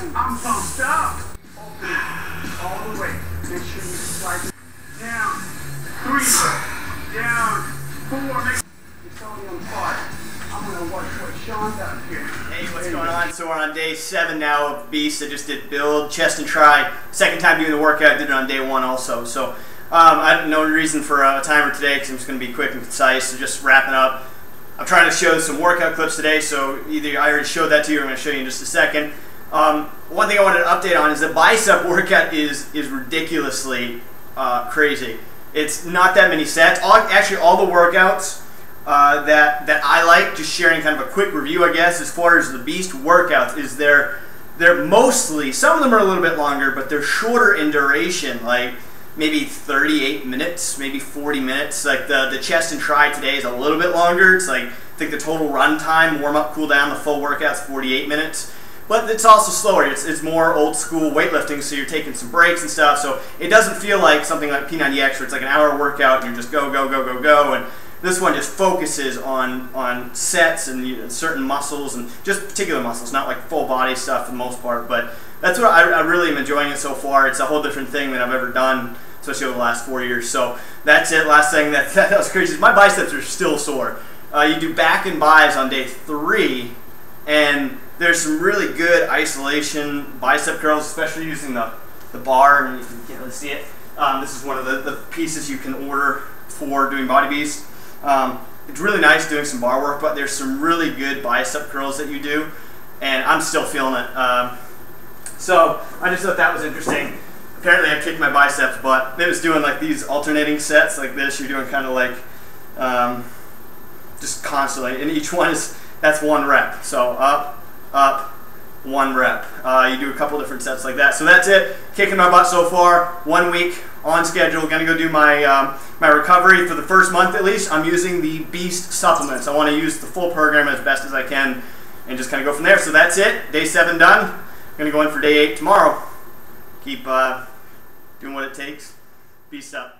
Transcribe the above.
I'm pumped up. Open all the way. Make sure you slide it down. 3, down, 4. Make it's only on 5. I'm gonna watch what Sean does here. Hey, what's going on? So we're on day 7 now of Beast. I just did build, chest and try. Second time doing the workout. I did it on day 1 also. So I have no reason for a timer today because I'm just going to be quick and concise. So just wrapping up. I'm trying to show some workout clips today. So either I already showed that to you or I'm going to show you in just a second. One thing I wanted to update on is the bicep workout is ridiculously crazy. It's not that many sets. Actually, all the workouts that I like, just sharing kind of a quick review, I guess, as far as the Beast workouts, is they're mostly, some of them are a little bit longer, but they're shorter in duration, like maybe 38 minutes, maybe 40 minutes. Like the chest and try today is a little bit longer. It's like, I think the total run time, warm up, cool down, the full workout's 48 minutes. But it's also slower. It's more old school weightlifting, so you're taking some breaks and stuff. So it doesn't feel like something like P90X where it's like an hour workout and you just go, go, go, go, go. And this one just focuses on sets and certain muscles and just particular muscles, not like full body stuff for the most part. But that's what I really am enjoying it so far. It's a whole different thing than I've ever done, especially over the last 4 years. So that's it. Last thing that was crazy is my biceps are still sore. You do back and bis on day 3, and there's some really good isolation bicep curls, especially using the bar, and you can't really see it. This is one of the pieces you can order for doing Body Beast. It's really nice doing some bar work, but there's some really good bicep curls that you do, and I'm still feeling it. So I just thought that was interesting. Apparently I kicked my biceps, but it was doing like these alternating sets like this. You're doing kind of like just constantly, and each one is, that's 1 rep. So up, 1 rep. You do a couple different sets like that. So that's it. Kicking my butt so far. 1 week on schedule. Gonna go do my my recovery for the first month at least. I'm using the Beast supplements. I want to use the full program as best as I can and just kind of go from there. So that's it. Day 7 done. I'm gonna go in for day 8 tomorrow. Keep doing what it takes. Beast up.